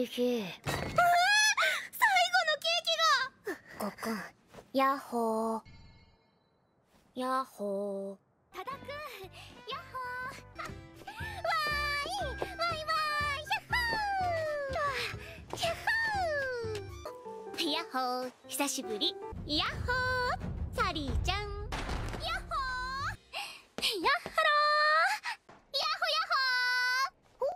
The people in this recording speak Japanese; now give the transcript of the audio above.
ヒヒ。 最後のケーキが。 こっくん、ヤッホー。ヤッホー。 多田くん、ヤッホー。わーい、わいわーい、ヤッホー。ヤッホー、久しぶり。ヤッホー、サリーちゃん。